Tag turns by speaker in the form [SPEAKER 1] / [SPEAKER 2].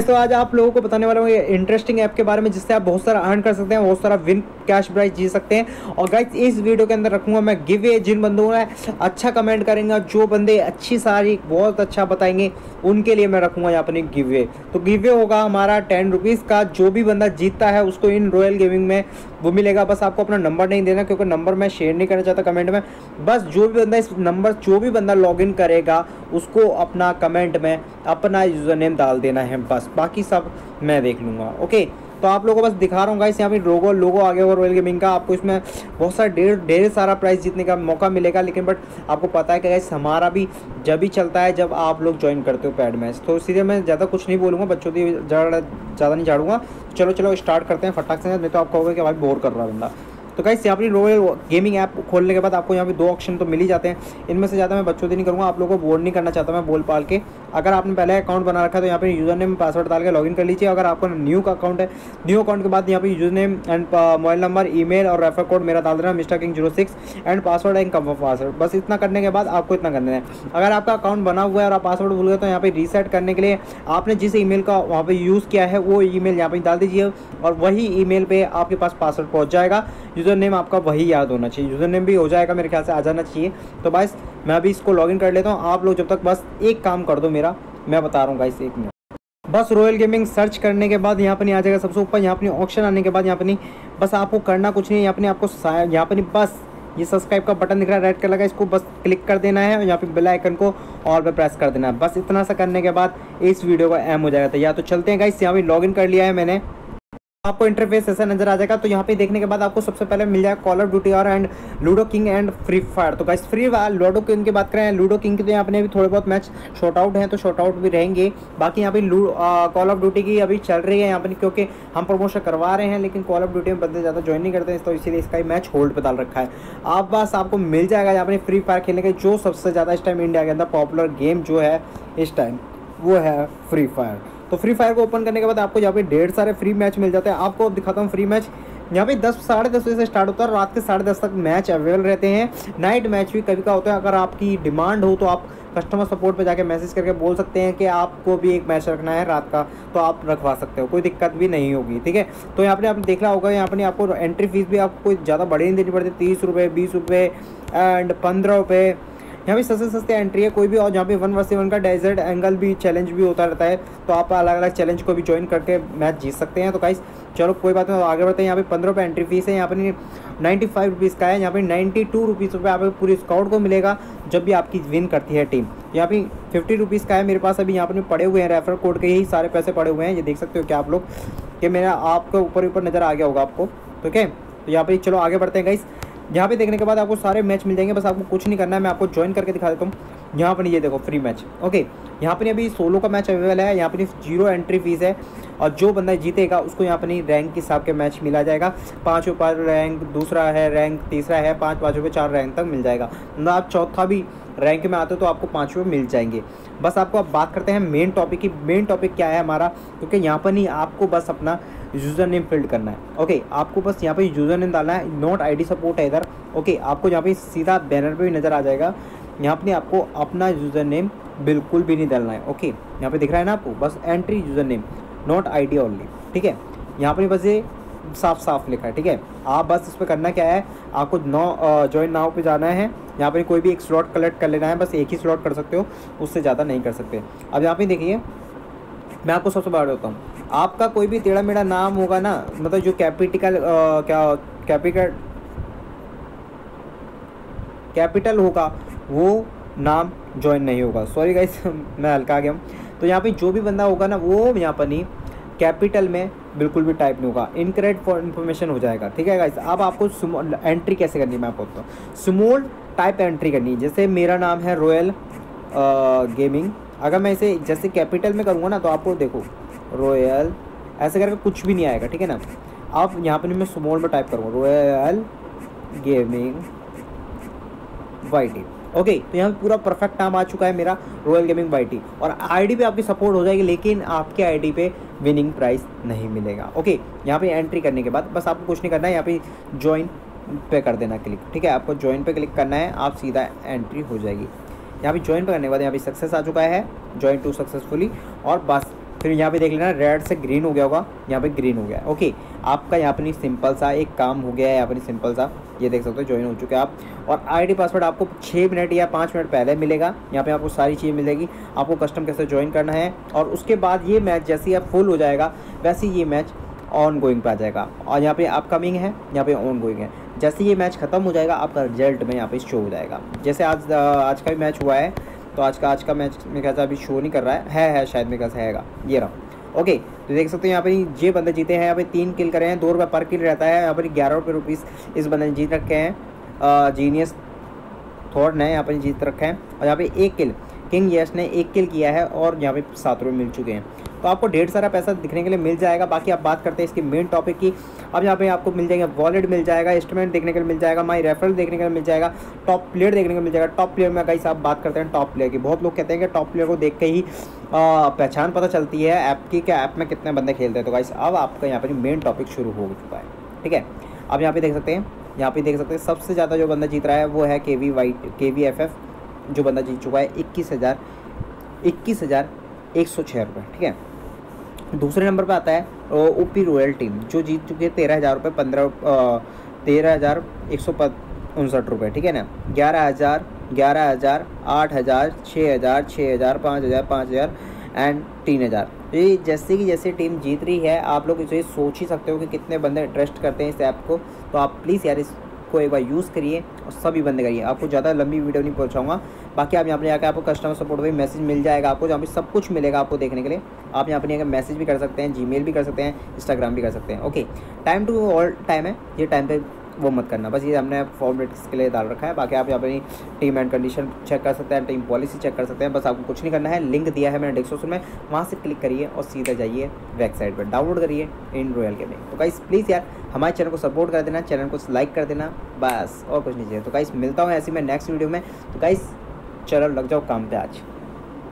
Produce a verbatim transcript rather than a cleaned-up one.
[SPEAKER 1] तो आज आप लोगों को बताने वाला हूँ इंटरेस्टिंग ऐप के बारे में जिससे आप बहुत सारा अर्न कर सकते हैं, बहुत सारा विन कैश प्राइज जी सकते हैं। और गाइस इस वीडियो के अंदर रखूंगा मैं गिव वे, जिन बंदों ने अच्छा कमेंट करेंगे, जो बंदे अच्छी सारी बहुत अच्छा बताएंगे उनके लिए मैं रखूंगा यहाँ पर गिव वे। तो गिव वे होगा हमारा टेन रुपीज़ का। जो भी बंदा जीतता है उसको इन रॉयल गेमिंग में वो मिलेगा। बस आपको अपना नंबर नहीं देना, क्योंकि नंबर मैं शेयर नहीं करना चाहता कमेंट में। बस जो भी बंदा इस नंबर जो भी बंदा लॉगिन करेगा उसको अपना कमेंट में अपना यूज़र नेम डाल देना है, बस बाकी सब मैं देख लूँगा। ओके, तो आप लोगों को बस दिखा रहा हूँ गाइस, यहाँ पे लोगो लोगो आ गया होगा रॉयल गेमिंग का। आपको इसमें बहुत सारा ढेर ढेर सारा प्राइस जीतने का मौका मिलेगा, लेकिन बट आपको पता है कि गाइस हमारा भी जब भी चलता है जब आप लोग ज्वाइन करते हो पैड मैच। तो इसीलिए मैं ज़्यादा कुछ नहीं बोलूँगा, बच्चों की ज़्यादा नहीं झाड़ूंगा। चलो चलो स्टार्ट करते हैं फटाक से, नहीं तो आप कहोगे कि भाई बोर कर रहा है बंदा। तो गाइस यहाँ पर रॉयल गेमिंग ऐप खोलने के बाद आपको यहाँ पे दो ऑप्शन तो मिल ही जाते हैं। इनमें से ज़्यादा मैं बच्चों नहीं करूँगा, आप लोगों को बोर नहीं करना चाहता मैं बोल पाल के। अगर आपने पहले अकाउंट बना रखा है तो यहाँ पे यूज़र नेम पासवर्ड डाल के लॉगिन कर लीजिए। अगर आपका न्यू का अकाउंट है, न्यू अकाउंट के बाद यहाँ पे user name and mobile number, email और रेफर कोड मेरा डाल देना mister king zero six and password and confirm password. बस इतना करने के बाद आपको इतना करना है। अगर आपका अकाउंट बना हुआ है और आप पासवर्ड भूल गए तो यहाँ पे रीसेट करने के लिए आपने जिस ईमेल का वहाँ पे यूज़ किया है वो ईमेल यहाँ पे डाल दीजिए और वही ईमेल पे आपके पास पासवर्ड पहुँच जाएगा। यूज़र नेम आपका वही याद होना चाहिए, यूज़र नेम भी हो जाएगा, मेरे ख्याल से आ जाना चाहिए। तो बस मैं अभी इसको लॉगिन कर लेता हूँ। आप लोग जब तक बस एक काम कर दो मेरा, मैं बता रहा हूँ गाइस एक मिनट। बस रॉयल गेमिंग सर्च करने के बाद यहाँ पर नहीं आ जाएगा सबसे ऊपर। यहाँ पर ऑप्शन आने के बाद यहाँ पर नहीं, बस आपको करना कुछ नहीं, यहाँ पर आपको यहाँ पर नहीं, बस ये सब्सक्राइब का बटन दिख रहा है रेड कलर का, इसको बस क्लिक कर देना है और यहाँ पे बेल आइकन को ऑल पे प्रेस कर देना है। बस इतना सा करने के बाद इस वीडियो का एम हो जाएगा तैयार। तो चलते हैं गाइस, यहाँ पे लॉगिन कर लिया है मैंने। आपको इंटरफेस ऐसा नजर आ जाएगा। तो यहाँ पे देखने के बाद आपको सबसे पहले मिल जाएगा कॉल ऑफ ड्यूटी और and ludo king and free fire. तो guys free fire ludo king की बात करें, लूडो किंग के तो यहाँ पे भी थोड़े बहुत मैच शॉर्ट आउट हैं तो शॉर्ट आउट भी रहेंगे। बाकी यहाँ पे कॉल ऑफ ड्यूटी की अभी चल रही है यहाँ पर, क्योंकि हम प्रमोशन करवा रहे हैं, लेकिन कॉल ऑफ ड्यूटी में बंदे ज़्यादा ज्वाइन नहीं करते हैं, तो इसीलिए इसका मैच होल्ड पे डाल रखा है। आप बस आपको मिल जाएगा यहाँ पर फ्री फायर खेलने के, जो सबसे ज़्यादा इस टाइम इंडिया के अंदर पॉपुलर गेम जो है इस टाइम वो है फ्री फायर। तो फ्री फायर को ओपन करने के बाद आपको यहाँ पे ढेर सारे फ्री मैच मिल जाते हैं। आपको अब दिखाता हूँ फ्री मैच। यहाँ पे दस साढ़े दस बजे से स्टार्ट होता है, रात के साढ़े दस तक मैच अवेलेबल रहते हैं। नाइट मैच भी कभी का होता है। अगर आपकी डिमांड हो तो आप कस्टमर सपोर्ट पे जाके मैसेज करके बोल सकते हैं कि आपको भी एक मैच रखना है रात का, तो आप रखवा सकते हो, कोई दिक्कत भी नहीं होगी। ठीक है, तो यहाँ पर आपने देखा होगा, यहाँ पर आपको एंट्री फीस भी आपको कोई ज़्यादा बड़ी नहीं देनी पड़ती, तीस रुपये बीस रुपये एंड पंद्रह रुपये। यहाँ भी सस्ते सस्ते एंट्री है कोई भी। और यहाँ पे वन वर्सेस वन का डेजर्ट एंगल भी चैलेंज भी होता रहता है, तो आप अलग अलग चैलेंज को भी ज्वाइन करके मैच जीत सकते हैं। तो गाइस चलो कोई बात नहीं, आगे बढ़ते हैं। यहाँ पे पंद्रह रुपये एंट्री फीस है, यहाँ पर नाइन्टी फाइव रुपीज़ का है। यहाँ पे नाइन्टी टू रुपीज़ रुपये आप पूरी स्काउट को मिलेगा जब भी आपकी विन करती है टीम। यहाँ पे फिफ्टी रुपीज़ का है मेरे पास, अभी यहाँ पर पड़े हुए हैं रेफर कोड के, यही सारे पैसे पड़े हुए हैं। ये देख सकते हो क्या आप लोग कि मेरा आपको ऊपर ऊपर नज़र आ गया होगा आपको। ठीक है, तो यहाँ पर चलो आगे बढ़ते हैं गाइस। यहाँ पे देखने के बाद आपको सारे मैच मिल जाएंगे, बस आपको कुछ नहीं करना है। मैं आपको ज्वाइन करके दिखा देता हूँ। यहाँ पर ये देखो फ्री मैच। ओके, यहाँ पर अभी सोलो का मैच अवेलेबल है, यहाँ पर जीरो एंट्री फीस है और जो बंदा जीतेगा उसको यहाँ पर रैंक के हिसाब के मैच मिला जाएगा। पाँच ऊपर रैंक दूसरा है, रैंक तीसरा है, पाँच पाँच रुपये चार रैंक तक मिल जाएगा। मतलब आप चौथा भी रैंक में आते हो तो आपको पाँच रुपये मिल जाएंगे। बस आपको अब बात करते हैं मेन टॉपिक की। मेन टॉपिक क्या है हमारा, क्योंकि यहाँ पर नहीं आपको बस अपना यूज़र नेम फिल्ड करना है। ओके, आपको बस यहाँ पे यूज़र नेम डालना है, नोट आईडी सपोर्ट है इधर। ओके, आपको यहाँ पे सीधा बैनर पे भी नज़र आ जाएगा। यहाँ पे आपको अपना यूज़र नेम बिल्कुल भी नहीं डालना है। ओके, यहाँ पे दिख रहा है ना आपको, बस entry user name not ID only. ठीक है, यहाँ पर बस ये साफ साफ लिखा है। ठीक है, आप बस इस पर करना क्या है, आपको नौ ज्वाइन नाउ पे जाना है। यहाँ पर कोई भी एक स्लॉट कलेक्ट कर लेना है, बस एक ही स्लॉट कर सकते हो, उससे ज़्यादा नहीं कर सकते। अब यहाँ पे देखिए, मैं आपको सबसे बता देता हूँ, आपका कोई भी टेढ़ा मेढ़ा नाम होगा ना, मतलब जो कैपिटल क्या कैपिटल कैपिटल होगा वो नाम ज्वाइन नहीं होगा। सॉरी गाइस मैं हल्का आ गया हूँ। तो यहाँ पे जो भी बंदा होगा ना वो यहाँ पर नहीं कैपिटल में बिल्कुल भी टाइप नहीं होगा, इनकरेक्ट फॉर इन्फॉर्मेशन हो जाएगा। ठीक है गाइस, अब आपको एंट्री कैसे करनी है मैं आपको बताता हूँ। स्मॉल टाइप एंट्री करनी है, जैसे मेरा नाम है रॉयल गेमिंग। अगर मैं इसे जैसे कैपिटल में करूँगा ना तो आपको देखो रॉयल ऐसे करके कुछ भी नहीं आएगा। ठीक है ना, आप यहाँ पर मैं स्मॉल में टाइप करूँगा royal gaming Y T. Okay, तो यहाँ पे पूरा परफेक्ट नाम आ चुका है मेरा रॉयल गेमिंग वाई टी, और आईडी पे आपकी सपोर्ट हो जाएगी, लेकिन आपके आईडी पे विनिंग प्राइस नहीं मिलेगा। ओके, यहाँ पे एंट्री करने के बाद बस आपको कुछ नहीं करना है, यहाँ पे ज्वाइन पे कर देना क्लिक। ठीक है, आपको ज्वाइन पे क्लिक करना है, आप सीधा एंट्री हो जाएगी। यहाँ पे ज्वाइन पे करने के बाद यहाँ पे सक्सेस आ चुका है, ज्वाइन टू सक्सेसफुली, और बस फिर यहाँ पे देख लेना रेड से ग्रीन हो गया होगा, यहाँ पे ग्रीन हो गया। ओके, आपका यहाँ पर सिंपल सा एक काम हो गया है, यहाँ पर सिंपल सा ये देख सकते हो ज्वाइन हो चुके हैं आप। और आईडी पासवर्ड आपको छः मिनट या पाँच मिनट पहले मिलेगा। यहाँ पे आपको सारी चीज़ मिलेगी, आपको कस्टम कैसे ज्वाइन करना है, और उसके बाद ये मैच जैसे ही आप फुल हो जाएगा वैसे ही ये मैच ऑन गोइंग पे आ जाएगा। और यहाँ पे अपकमिंग है, यहाँ पे ऑन गोइंग है। जैसे ये मैच ख़त्म हो जाएगा आपका रिजल्ट में यहाँ पे शो हो जाएगा। जैसे आज आज का भी मैच हुआ है, तो आज का आज का मैच मेरे ख्याल से अभी शो नहीं कर रहा है, है, है शायद मेरे ख्याल से हैगा, ये रहा। ओके, तो देख सकते हैं यहाँ पे ये बंदे जीते हैं, यहाँ पे तीन किल करे हैं, दो रुपये पर किल रहता है। यहाँ पर ग्यारह रुपये रुपीज़ इस बंदे ने जीत रखे हैं। जीनियस थॉट ने यहाँ पर जीत रखा है। और यहाँ पे एक किल किंग यस ने एक किल किया है, और यहाँ पे सात रुपये मिल चुके हैं। तो आपको ढेर सारा पैसा दिखने के लिए मिल जाएगा। बाकी आप बात करते हैं इसकी मेन टॉपिक की। अब यहाँ पे आपको मिल जाएंगे वॉलेट मिल जाएगा, इंस्ट्रूमेंट देखने के लिए मिल जाएगा, माई रेफरल देखने के लिए मिल जाएगा, टॉप प्लेयर देखने को मिल जाएगा। टॉप प्लेयर में गाइस आप बात करते हैं टॉप प्लेयर की, बहुत लोग कहते हैं कि टॉप प्लेयर को देख के ही पहचान पता चलती है ऐप की, क्या ऐप में कितने बंदे खेलते हैं। तो गाइस अब आपका यहाँ पर मेन टॉपिक शुरू हो चुका है, ठीक है। अब यहाँ पे देख सकते हैं, यहाँ पे देख सकते हैं सबसे ज़्यादा जो बंदा जीत रहा है वो है K V white K V F F, जो बंदा जीत चुका है इक्कीस हज़ार इक्कीस हज़ार एक सौ छः रुपये, ठीक है। दूसरे नंबर पे आता है ओपी रॉयल टीम, जो जीत चुके हैं तेरह हज़ार रुपये पंद्रह तेरह हज़ार एक सौ उनसठ रुपये, ठीक है ना। ग्यारह हज़ार ग्यारह हज़ार आठ हज़ार छः हज़ार छः हज़ार पाँच हज़ार पाँच हज़ार एंड तीन हज़ार। ये जैसे कि जैसे टीम जीत रही है, आप लोग इसे सोच ही सकते हो कि कितने बंदे ट्रस्ट करते हैं इस ऐप को। तो आप प्लीज़ यार इसको एक बार यूज़ करिए और सभी बंदे करिए। आपको ज़्यादा लंबी वीडियो नहीं पहुँचाऊँगा। बाकी आप यहाँ पर जाकर आपको कस्टमर सपोर्ट पे मैसेज मिल जाएगा, आपको जहाँ पे सब कुछ मिलेगा आपको देखने के लिए। आप यहाँ पर आकर मैसेज भी कर सकते हैं, जीमेल भी कर सकते हैं, इंस्टाग्राम भी कर सकते हैं। Okay, time to all time है, ये टाइम पे वो मत करना, बस ये हमने फॉर्मेट्स के लिए डाल रखा है। बाकी आप यहाँ पर टीम एंड कंडीशन चेक कर सकते हैं, टीम पॉलिसी चेक कर सकते हैं, बस आपको कुछ नहीं करना है। लिंक दिया है मैंने डिस्क्रिप्शन में, वहाँ से क्लिक करिए और सीधा जाइए वेबसाइट पर, डाउनलोड करिए इन रॉयल गेमिंग। तो गाइस प्लीज़ यार हमारे चैनल को सपोर्ट कर देना, चैनल को लाइक कर देना, बस और कुछ नहीं चाहिए। तो गाइस मिलता हूँ ऐसे मैं नेक्स्ट वीडियो में। तो गाइस चलो लग जाओ काम पे आज।